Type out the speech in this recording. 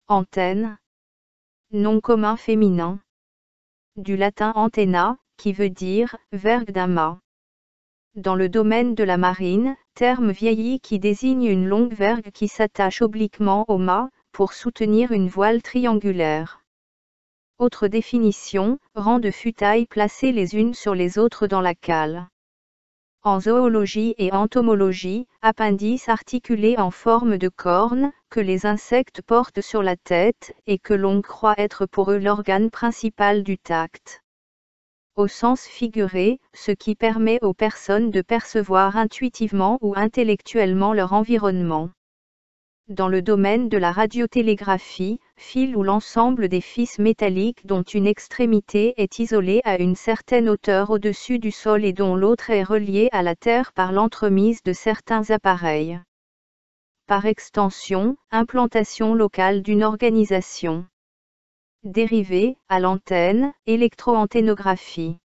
Antenne. Nom commun féminin. Du latin antenna, qui veut dire « vergue d'un mât ». Dans le domaine de la marine, terme vieilli qui désigne une longue vergue qui s'attache obliquement au mât, pour soutenir une voile triangulaire. Autre définition, rang de futailles placées les unes sur les autres dans la cale. En zoologie et entomologie, appendice articulé en forme de corne, que les insectes portent sur la tête, et que l'on croit être pour eux l'organe principal du tact. Au sens figuré, ce qui permet aux personnes de percevoir intuitivement ou intellectuellement leur environnement. Dans le domaine de la radiotélégraphie, fil ou l'ensemble des fils métalliques dont une extrémité est isolée à une certaine hauteur au-dessus du sol et dont l'autre est reliée à la terre par l'entremise de certains appareils. Par extension, implantation locale d'une organisation. Dérivé, à l'antenne, électroanténographie.